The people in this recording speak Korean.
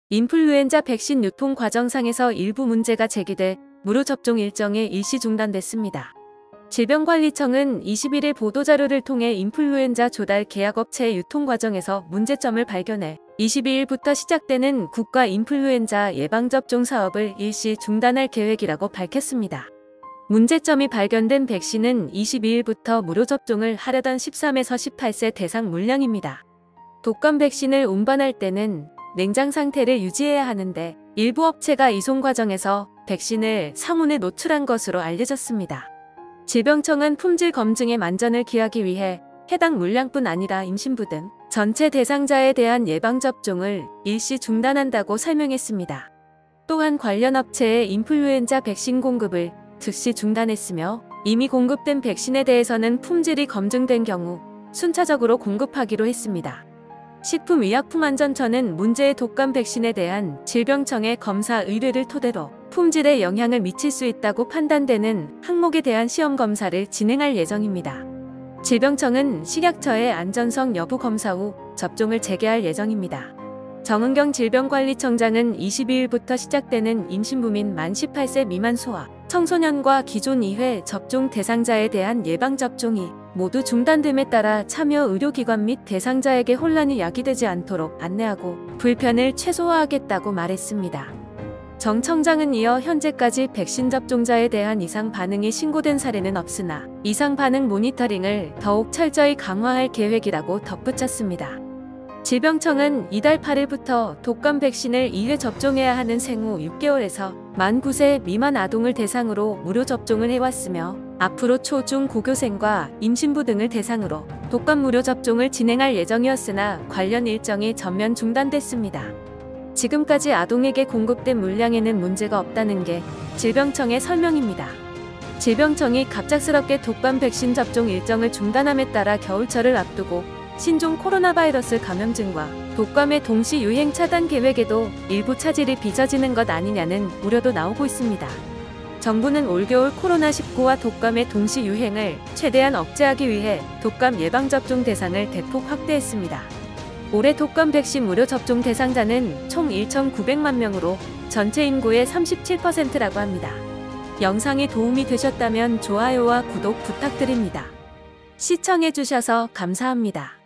인플루엔자 백신 유통 과정상에서 일부 문제가 제기돼 무료 접종 일정이 일시 중단됐습니다. 질병관리청은 21일 보도자료를 통해 인플루엔자 조달 계약업체의 유통 과정에서 문제점을 발견해 22일부터 시작되는 국가 인플루엔자 예방접종 사업을 일시 중단할 계획이라고 밝혔습니다. 문제점이 발견된 백신은 22일부터 무료 접종을 하려던 13에서 18세 대상 물량입니다. 독감 백신을 운반할 때는 냉장 상태를 유지해야 하는데 일부 업체가 이송 과정에서 백신을 상온에 노출한 것으로 알려졌습니다. 질병청은 품질 검증의 만전을 기하기 위해 해당 물량뿐 아니라 임신부 등 전체 대상자에 대한 예방접종을 일시 중단한다고 설명했습니다. 또한 관련 업체의 인플루엔자 백신 공급을 즉시 중단했으며 이미 공급된 백신에 대해서는 품질이 검증된 경우 순차적으로 공급하기로 했습니다. 식품의약품안전처는 문제의 독감 백신에 대한 질병청의 검사 의뢰를 토대로 품질에 영향을 미칠 수 있다고 판단되는 항목에 대한 시험 검사를 진행할 예정입니다. 질병청은 식약처의 안전성 여부 검사 후 접종을 재개할 예정입니다. 정은경 질병관리청장은 22일부터 시작되는 임신부 민 만 18세 미만 소아, 청소년과 기존 2회 접종 대상자에 대한 예방접종이 모두 중단됨에 따라 참여 의료기관 및 대상자에게 혼란이 야기되지 않도록 안내하고 불편을 최소화하겠다고 말했습니다. 정 청장은 이어 현재까지 백신 접종자에 대한 이상 반응이 신고된 사례는 없으나 이상 반응 모니터링을 더욱 철저히 강화할 계획이라고 덧붙였습니다. 질병청은 이달 8일부터 독감 백신을 2회 접종해야 하는 생후 6개월에서 만 9세 미만 아동을 대상으로 무료 접종을 해왔으며 앞으로 초, 중, 고교생과 임신부 등을 대상으로 독감 무료 접종을 진행할 예정이었으나 관련 일정이 전면 중단됐습니다. 지금까지 아동에게 공급된 물량에는 문제가 없다는 게 질병청의 설명입니다. 질병청이 갑작스럽게 독감 백신 접종 일정을 중단함에 따라 겨울철을 앞두고 신종 코로나 바이러스 감염증과 독감의 동시 유행 차단 계획에도 일부 차질이 빚어지는 것 아니냐는 우려도 나오고 있습니다. 정부는 올겨울 코로나19와 독감의 동시 유행을 최대한 억제하기 위해 독감 예방접종 대상을 대폭 확대했습니다. 올해 독감 백신 무료 접종 대상자는 총 1,900만 명으로 전체 인구의 37%라고 합니다. 영상이 도움이 되셨다면 좋아요와 구독 부탁드립니다. 시청해주셔서 감사합니다.